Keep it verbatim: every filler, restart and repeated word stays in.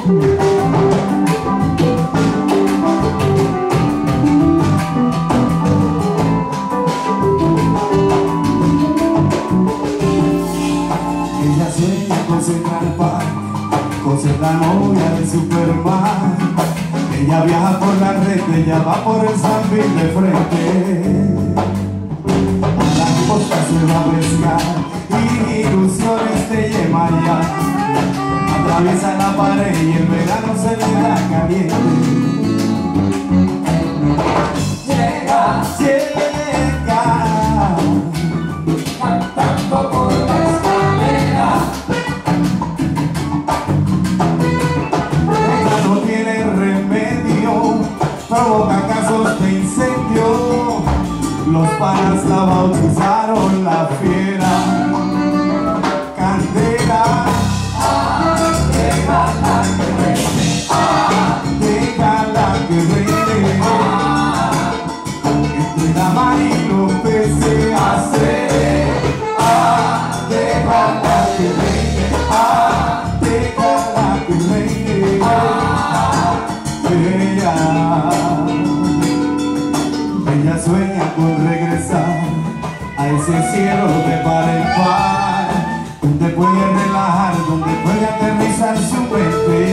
Ella sueña con Central Park, con ser la novia de Superman. Ella viaja por la red, ella va por el Sanville de frente. A la costa se va a pescar y ilusiones te lleva allá. Atraviesa la pared y el verano se le da caliente. Llega, llega, cantando por la escalera. Ella no tiene remedio, provoca casos de incendio. Los panas la bautizaron la fiera. Candela, ah, déjala que reine, ah, déjala que reine, ah, entre la mar y los peces hace, ah, déjala que reine, ah, déjala que reine, ah, ella, ella sueña con regresar a ese cielo de par en par, donde puede relajar, donde puede aterrizar su mente.